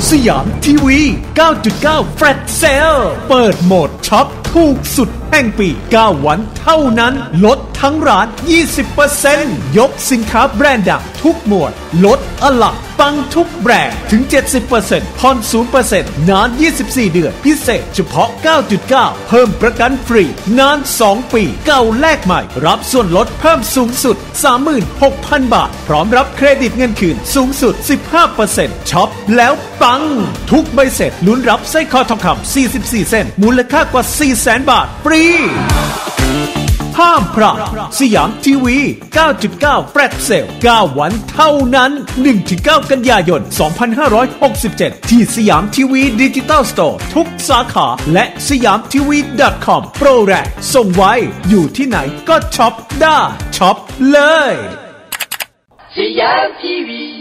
สยามทีวี 9.9 แฟลชเซลเปิดโหมดช็อปถูกสุดแห่งปี 9 วันเท่านั้นลดทั้งร้าน 20% ยกสินค้าแบรนด์ดังทุกหมวดลดอลังปังทุกแบรนด์ถึง 70% ผ่อน 0% นาน 24 เดือนพิเศษเฉพาะ 9.9 เพิ่มประกันฟรีนาน 2 ปีเก่าแลกใหม่รับส่วนลดเพิ่มสูงสุด 36,000 บาทพร้อมรับเครดิตเงินคืนสูงสุด 15% ช็อปแล้วปังทุกใบเสร็จลุ้นรับสร้อยคอทองคำ 44 เส้นมูลค่ากว่า 400,000 บาทฟรีห้ามพลาดสยามทีวี 9.9 แฟลชเซล9 วันเท่านั้น 1-9 กันยายน 2567 ที่สยามทีวีดิจิตอลสโตร์ทุกสาขาและสยามทีวี .com โปรแรงส่งไว้อยู่ที่ไหนก็ช็อปได้ช็อปเลยสยามทีวี